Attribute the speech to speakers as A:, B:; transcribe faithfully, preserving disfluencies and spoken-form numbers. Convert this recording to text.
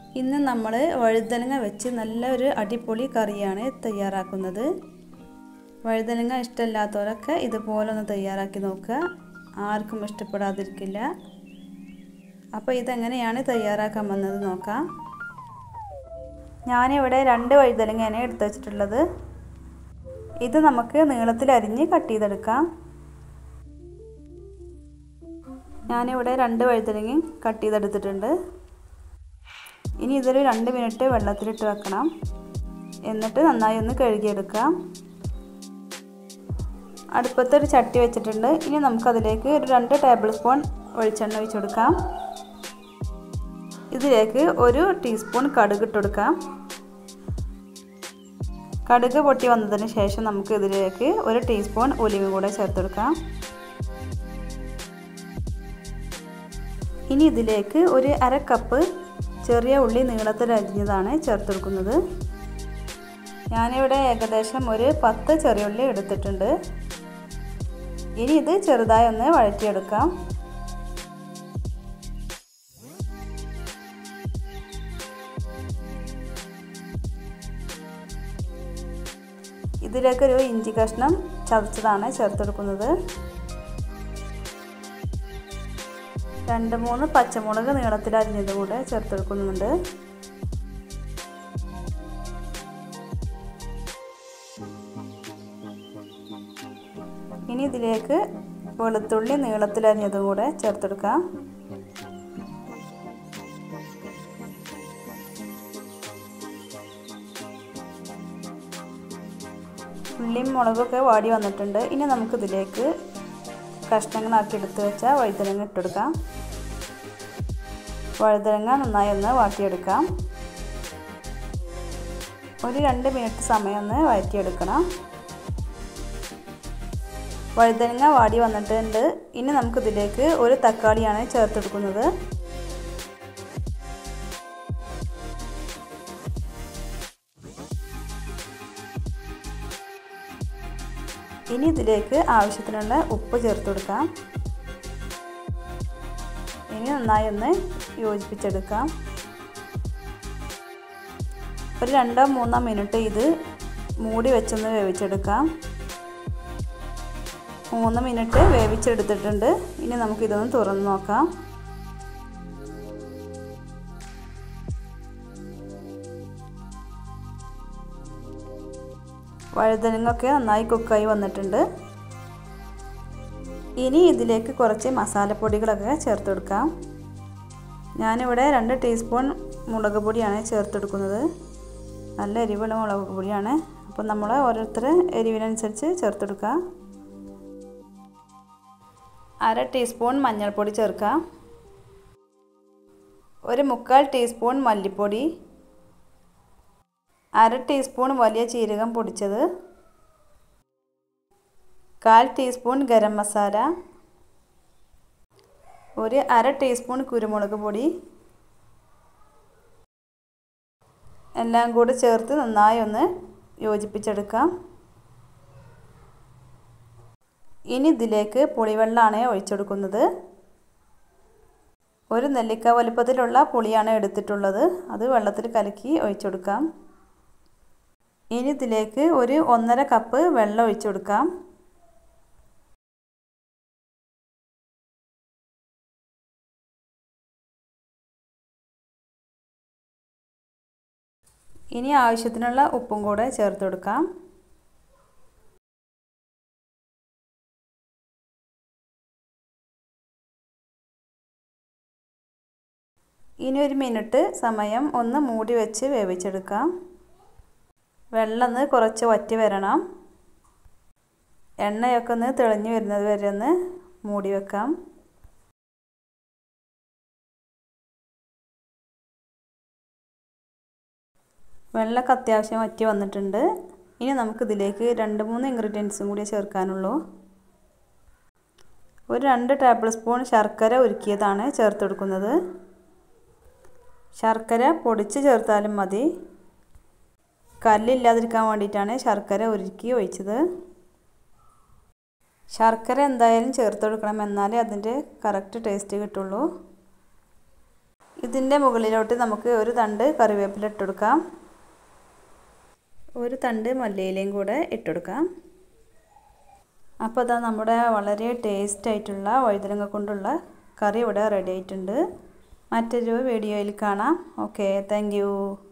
A: ഇന്ന് നമ്മൾ വഴുതനങ്ങ വെച്ച് നല്ലൊരു അടിപൊളി കറിയാണ് തയ്യാറാക്കുന്നത്. വഴുതനങ്ങ ഇഷ്ടമില്ലാത്തവരൊക്കെ ഇതുപോലെ ഒന്ന് തയ്യാറാക്കി നോക്കുക. ആർക്കും ഇഷ്ടപ്പെടാതിരിക്കില്ല. അപ്പോൾ ഇതെങ്ങനെയാണ് തയ്യാറാക്കാൻ വന്നത് നോക്കാം. ഞാനിവിടെ രണ്ട് വഴുതനങ്ങയാണ് എടുത്തു വെച്ചിട്ടുള്ളത്. ഇത് നമുക്ക് നീളത്തിൽ അരിഞ്ഞ് കട്ട് ചെയ്തെടുക്കാം. ഞാനിവിടെ രണ്ട് വഴുതനങ്ങയും കട്ട് ചെയ്തെടുത്തിട്ടുണ്ട്. ഇനി ഇതൊരു രണ്ട് മിനിറ്റ് വെള്ളത്തിലിട്ട് വെക്കണം. എന്നിട്ട് നന്നായി ഒന്ന് കഴുകിയെടുക്കാം. അടുപ്പത്തൊരു ചട്ടി വെച്ചിട്ടുണ്ട്. ഇനി നമുക്കതിലേക്ക് ഒരു രണ്ട് ടേബിൾ സ്പൂൺ വെളിച്ചെണ്ണ ഒഴിച്ചു കൊടുക്കാം. ഇതിലേക്ക് ഒരു ടീസ്പൂൺ കടുക് ഇട്ട് കൊടുക്കാം. കടുക് പൊട്ടി വന്നതിന് ശേഷം നമുക്ക് ഇതിലേക്ക് ഒരു ടീസ്പൂൺ ഉലുവ കൂടെ ചേർത്ത് കൊടുക്കാം. ഇനി ഇതിലേക്ക് ഒരു അര കപ്പ് ചെറിയ ഉള്ളി നീളത്തിൽ അരിഞ്ഞതാണ് ചേർത്ത് കൊടുക്കുന്നത്. ഞാനിവിടെ ഏകദേശം ഒരു പത്ത് ചെറിയ ഉള്ളി എടുത്തിട്ടുണ്ട്. ഇനി ഇത് ചെറുതായി ഒന്ന് വഴറ്റിയെടുക്കാം. ഇതിലേക്കൊരു ഇഞ്ചി കഷ്ണം ചതച്ചതാണ് ചേർത്ത് കൊടുക്കുന്നത്. രണ്ട് മൂന്ന് പച്ചമുളക് നീളത്തിൽ അരിഞ്ഞതും കൂടെ ചേർത്ത് കൊടുക്കുന്നുണ്ട്. ഇനി ഇതിലേക്ക് വെളുത്തുള്ളി നീളത്തിൽ അരിഞ്ഞതും കൂടെ ചേർത്തെടുക്കാം. ഉള്ളിയും മുളകൊക്കെ വാടി വന്നിട്ടുണ്ട്. ഇനി നമുക്കിതിലേക്ക് കഷ്ണങ്ങളാക്കി എടുത്ത് വെച്ച വഴുതനങ്ങ ഇട്ടെടുക്കാം. വഴുതനങ്ങ നന്നായി ഒന്ന് വാട്ടിയെടുക്കാം. ഒരു രണ്ട് മിനിറ്റ് സമയം ഒന്ന് വഴറ്റിയെടുക്കണം. വഴുതനങ്ങ വാടി വന്നിട്ടുണ്ട്. ഇനി നമുക്കിതിലേക്ക് ഒരു തക്കാളിയാണ് ചേർത്തെടുക്കുന്നത്. ഇനി ഇതിലേക്ക് ആവശ്യത്തിനുള്ള ഉപ്പ് ചേർത്ത് കൊടുക്കാം. ഇനി നന്നായി ഒന്ന് യോജിപ്പിച്ചെടുക്കാം. ഒരു രണ്ടോ മൂന്നോ മിനിറ്റ് ഇത് മൂടി വെച്ചൊന്ന് വേവിച്ചെടുക്കാം. മൂന്ന് മിനിറ്റ് വേവിച്ചെടുത്തിട്ടുണ്ട്. ഇനി നമുക്കിതൊന്ന് തുറന്ന് നോക്കാം. വഴുതനങ്ങയൊക്കെ നന്നായി കുക്കായി വന്നിട്ടുണ്ട്. ഇനി ഇതിലേക്ക് കുറച്ച് മസാലപ്പൊടികളൊക്കെ ചേർത്ത് കൊടുക്കാം. ഞാനിവിടെ രണ്ട് ടീസ്പൂൺ മുളക് പൊടിയാണ് ചേർത്ത് കൊടുക്കുന്നത്. നല്ല എരിവുള്ള മുളക് പൊടിയാണ്. അപ്പോൾ നമ്മൾ ഓരോരുത്തർ എരിവിനനുസരിച്ച് ചേർത്ത് കൊടുക്കുക. അര ടീസ്പൂൺ മഞ്ഞൾപ്പൊടി ചേർക്കാം. ഒരു മുക്കാൽ ടീസ്പൂൺ മല്ലിപ്പൊടി, അര ടീസ്പൂൺ വലിയ ജീരകം പൊടിച്ചത്, കാൽ ടീസ്പൂൺ ഗരം മസാല, ഒരു അര ടീസ്പൂൺ കുരുമുളക് പൊടി എല്ലാം കൂടി ചേർത്ത് നന്നായി ഒന്ന് യോജിപ്പിച്ചെടുക്കാം. ഇനി ഇതിലേക്ക് പുളിവെള്ളമാണ് ഒഴിച്ചെടുക്കുന്നത്. ഒരു നെല്ലിക്ക വലുപ്പത്തിലുള്ള പുളിയാണ് എടുത്തിട്ടുള്ളത്. അത് വെള്ളത്തിൽ കലക്കി ഒഴിച്ചെടുക്കാം. ഇനി ഇതിലേക്ക് ഒരു ഒന്നര കപ്പ് വെള്ളം ഒഴിച്ചു കൊടുക്കാം. ഇനി ആവശ്യത്തിനുള്ള ഉപ്പും കൂടെ ചേർത്ത് കൊടുക്കാം. ഇനി ഒരു മിനിറ്റ് സമയം ഒന്ന് മൂടി വെച്ച് വേവിച്ചെടുക്കാം. വെള്ളം ഒന്ന് കുറച്ച് വറ്റി വരണം. എണ്ണയൊക്കെ ഒന്ന് തെളിഞ്ഞു വരുന്നത് വരെ ഒന്ന് മൂടി വെക്കാം. വെള്ളമൊക്കെ അത്യാവശ്യം വറ്റി വന്നിട്ടുണ്ട്. ഇനി നമുക്കിതിലേക്ക് രണ്ട് മൂന്ന് ഇൻഗ്രീഡിയൻസും കൂടി ചേർക്കാനുള്ളൂ. ഒരു രണ്ട് ടേബിൾ സ്പൂൺ ശർക്കര ഉരുക്കിയതാണ് ചേർത്ത് കൊടുക്കുന്നത്. ശർക്കര പൊടിച്ച് ചേർത്താലും മതി. കല്ലില്ലാതിരിക്കാൻ വേണ്ടിയിട്ടാണ് ശർക്കര ഉരുക്കി ഒഴിച്ചത്. ശർക്കര എന്തായാലും ചേർത്ത് കൊടുക്കണം, എന്നാലേ അതിൻ്റെ കറക്റ്റ് ടേസ്റ്റ് കിട്ടുള്ളൂ. ഇതിൻ്റെ മുകളിലോട്ട് നമുക്ക് ഒരു തണ്ട് കറിവേപ്പില ഇട്ട് കൊടുക്കാം. ഒരു തണ്ട് മല്ലിയിലയും കൂടെ ഇട്ട് കൊടുക്കാം. അപ്പോൾ അതാ നമ്മുടെ വളരെ ടേസ്റ്റ് ആയിട്ടുള്ള വഴുതനങ്ങ കൊണ്ടുള്ള കറി ഇവിടെ റെഡി ആയിട്ടുണ്ട്. മറ്റൊരു വീഡിയോയിൽ കാണാം. Okay, thank U.